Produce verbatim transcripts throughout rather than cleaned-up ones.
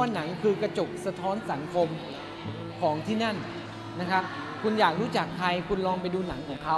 ว่าหนังคือกระจกสะท้อนสังคมของที่นั่นนะครับคุณอยากรู้จักใครคุณลองไปดูหนังของเขา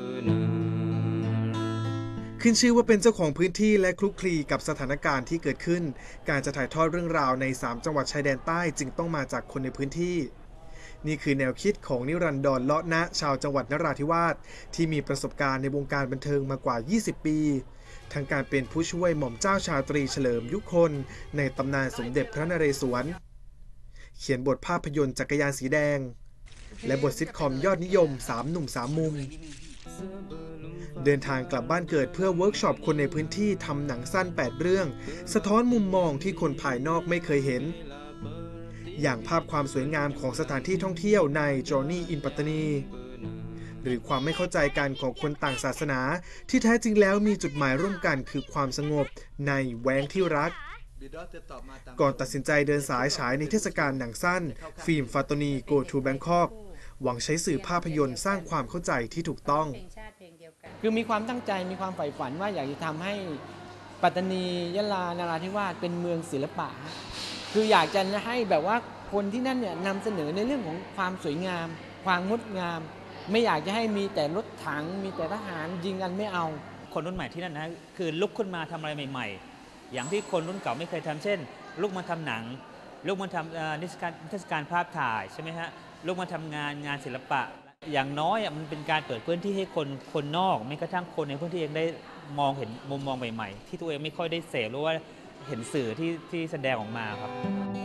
ขึ้นชื่อว่าเป็นเจ้าของพื้นที่และคลุกคลีกับสถานการณ์ที่เกิดขึ้นการจะถ่ายทอดเรื่องราวในสามจังหวัดชายแดนใต้จึงต้องมาจากคนในพื้นที่นี่คือแนวคิดของนิรันดร เลาะนะชาวจังหวัดนราธิวาสที่มีประสบการณ์ในวงการบันเทิงมากว่ายี่สิบปีทั้งการเป็นผู้ช่วยหม่อมเจ้าชาตรีเฉลิมยุคลในตำนานสมเด็จพระนเรศวรเขียนบทภาพยนตร์จักรยานสีแดงและบทซิทคอมยอดนิยมสามหนุ่มสามมุมเดินทางกลับบ้านเกิดเพื่อเวิร์กช็อปคนในพื้นที่ทำหนังสั้นแปดเรื่องสะท้อนมุมมองที่คนภายนอกไม่เคยเห็นอย่างภาพความสวยงามของสถานที่ท่องเที่ยวใน Journey in ปัตตานีหรือความไม่เข้าใจกันของคนต่างศาสนาที่แท้จริงแล้วมีจุดหมายร่วมกันคือความสงบในแหวงที่รักก่อนตัดสินใจเดินสายฉายในเทศกาลหนังสั้นฟิล์มฟาโตนี Go to Bangkok หวังใช้สื่อภาพยนตร์สร้างความเข้าใจที่ถูกต้องคือมีความตั้งใจมีความใฝ่ฝันว่าอยากจะทำให้ปัตตานียะลานราธิวาสเป็นเมืองศิลปะคืออยากจะให้แบบว่าคนที่นั่นเนี่ยนำเสนอในเรื่องของความสวยงามความงดงามไม่อยากจะให้มีแต่รถถังมีแต่ทหารยิงกันไม่เอาคนรุ่นใหม่ที่นั่นนะคือลุกขึ้นมาทำอะไรใหม่ๆอย่างที่คนรุ่นเก่าไม่เคยทำเช่นลุกมาทำหนังลุกมาทำนิทรรศการนิทรรศการภาพถ่ายใช่ไหมฮะลุกมาทำงานงานศิลปะอย่างน้อยมันเป็นการเปิดพื้นที่ให้คนคนนอกไม่กระทั่งคนในพื้นที่เองได้มองเห็นมุมมองใหม่ๆที่ตัวเองไม่ค่อยได้เสพหรือว่าเห็นสื่อที่ที่แสดงออกมาครับ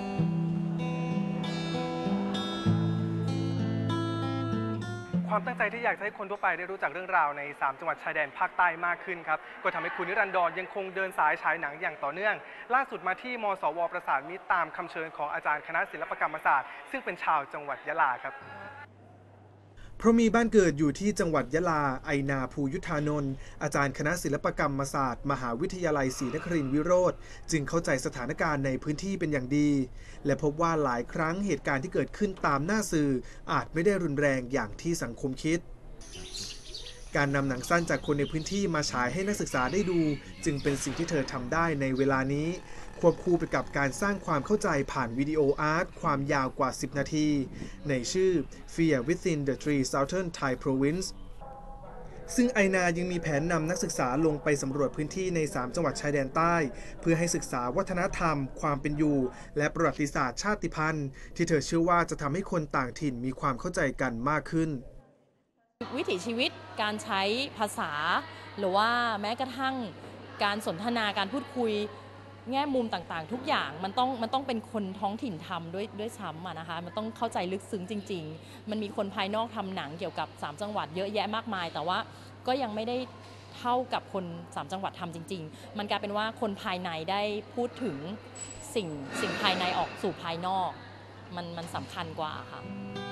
ความตั้งใจที่อยากให้คนทั่วไปได้รู้จักเรื่องราวในสามจังหวัดชายแดนภาคใต้มากขึ้นครับก็ทำให้คุณนิรันดรยังคงเดินสายฉายหนังอย่างต่อเนื่องล่าสุดมาที่มสวประสานมิตรตามคำเชิญของอาจารย์คณะศิลปกรรมศาสตร์ซึ่งเป็นชาวจังหวัดยะลาครับเพราะมีบ้านเกิดอยู่ที่จังหวัดยะลาไอนาภูยุทธานนท์อาจารย์คณะศิลปกรรมศาสตร์มหาวิทยาลัยศรีนครินทร์วิโรธจึงเข้าใจสถานการณ์ในพื้นที่เป็นอย่างดีและพบว่าหลายครั้งเหตุการณ์ที่เกิดขึ้นตามหน้าสื่ออาจไม่ได้รุนแรงอย่างที่สังคมคิดการนำหนังสั้นจากคนในพื้นที่มาฉายให้นักศึกษาได้ดูจึงเป็นสิ่งที่เธอทำได้ในเวลานี้ควบคู่ไปกับการสร้างความเข้าใจผ่านวิดีโออาร์ตความยาวกว่าสิบนาทีในชื่อ Fear Within the Three Southern Thai Province ซึ่งไอนายังมีแผนนำนักศึกษาลงไปสำรวจพื้นที่ในสามจังหวัดชายแดนใต้เพื่อให้ศึกษาวัฒนธรรมความเป็นอยู่และประวัติศาสตร์ชาติพันธุ์ที่เธอเชื่อว่าจะทำให้คนต่างถิ่นมีความเข้าใจกันมากขึ้นวิถีชีวิตการใช้ภาษาหรือว่าแม้กระทั่งการสนทนาการพูดคุยแง่มุมต่างๆทุกอย่างมันต้องมันต้องเป็นคนท้องถิ่นทำด้วยด้วยซ้ำนะคะมันต้องเข้าใจลึกซึ้งจริงๆมันมีคนภายนอกทำหนังเกี่ยวกับสามจังหวัดเยอะแยะมากมายแต่ว่าก็ยังไม่ได้เท่ากับคนสามจังหวัดทำจริงๆมันกลายเป็นว่าคนภายในได้พูดถึงสิ่งสิ่งภายในออกสู่ภายนอกมันมันสำคัญกว่าค่ะ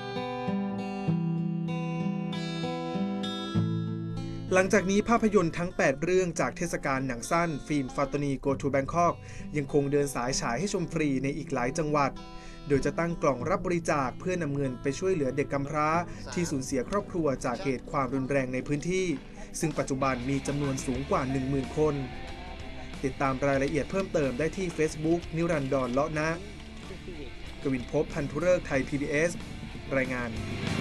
หลังจากนี้ภาพยนตร์ทั้งแปดเรื่องจากเทศกาลหนังสั้นฟิล์มฟาโตนี Go to Bangkok ยังคงเดินสายฉายให้ชมฟรีในอีกหลายจังหวัดโดยจะตั้งกล่องรับบริจาคเพื่อนำเงินไปช่วยเหลือเด็กกำพร้าที่สูญเสียครอบครัวจากเหตุความรุนแรงในพื้นที่ซึ่งปัจจุบันมีจำนวนสูงกว่า หนึ่งหมื่น คนติดตามรายละเอียดเพิ่มเติมได้ที่ Facebook นิรันดร เลาะนะกวินภพ พันธุฤกษ์ไทย พี บี เอส รายงาน